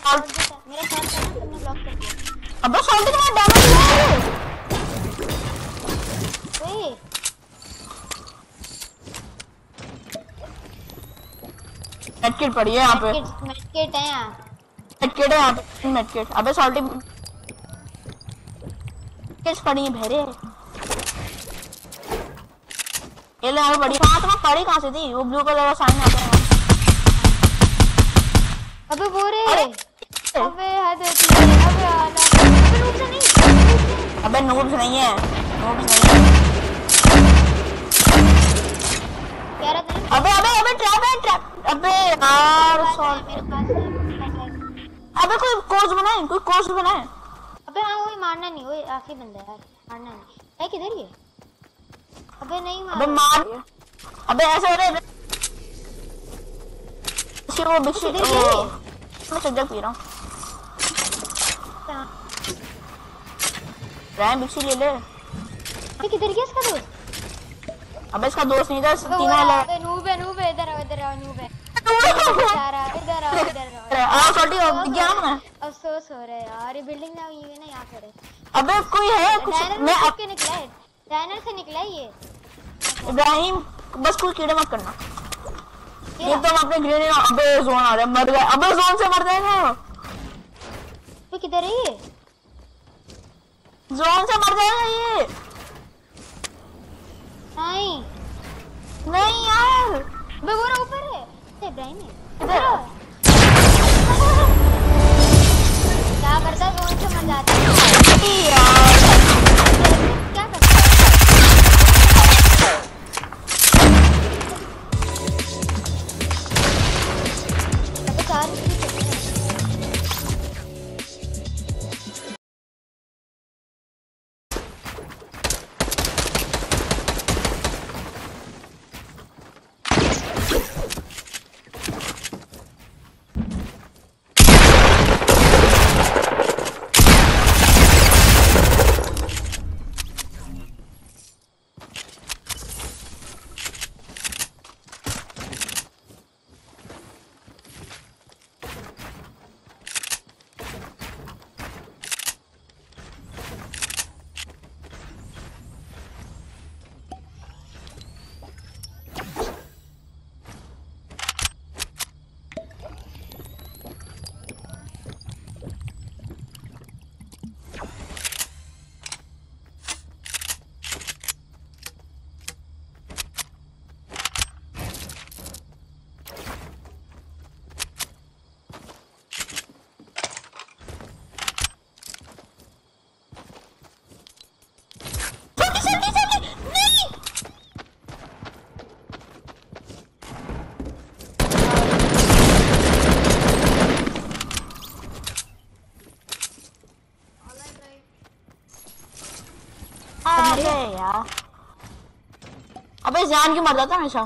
मेरा शॉट था तुमने ब्लॉक कर दिया। अबे शॉट के बाद डैमेज हुआ है। ओए मेडकिट पड़ी है यहाँ पे। मेडकिट है यहाँ। मेडकिट है यहाँ पे मेडकिट। अबे सॉल्टी किस पड़ी है भेरे। ये ले यार बड़ी कहाँ तुम्हें पड़ी कहाँ से थी? वो ब्लू कलर का साइन आता है। अबे वो रे अबे हद होती है। अबे आला अबे नूब से नहीं। अबे नूब्स नहीं है नूब्स नहीं है। कह रहा था अबे अबे अबे ट्रैप है ट्रैप। अबे यार सॉरी मेरे पास है। अबे कोई कोर्स बनाए कोई कोर्स बनाए। अबे हाँ वही मारना नहीं वही आखिरी बंदा यार मारना नहीं है किधर ये। अबे नहीं मार। अबे मार अबे ऐसे हो रहे वो बिस्किट मैं सज्जा पी रहा हूँ। रैम बिस्किट ले ले। अबे किधर गया इसका दोस्त? अबे इसका दोस्त नहीं था तीनों अबे अलग। नूब है इधर आओ नूब है इधर आओ आ सॉल्टी हो गया मैं। अफसोस हो रहा है यार ये बिल्डिंग ना हुई है ना यहाँ पर है। अबे कोई है कुछ मैं अब के निकला है डायनर से निकला है ये। इब्राहिम बस कोई कीड़े मत करना। ये तो हम अपने ग्रेनेड। अबे जोन आ रहा है मर गए। अबे जोन से मर जाएगा। ये किधर है ये? जोन से मर जाएगा ये। नहीं नहीं यार अबे वो रहा ऊपर है। इब्राहिम है इधर क्या करता जोन से मर जाता है यार। क्या करता है? अबे चार अबे यार अबे जान क्यों मर जाता हमेशा।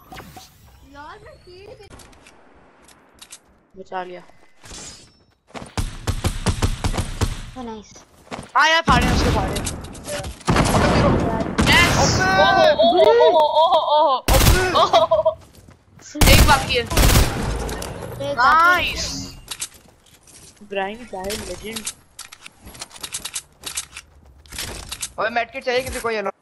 बचा लिया। नाइस। हाँ यार फाड़े उसको फाड़े। एक बाकी है। नाइस। ब्राइन लेजेंड। ओए मेडकिट चाहिए किसी को ये लो।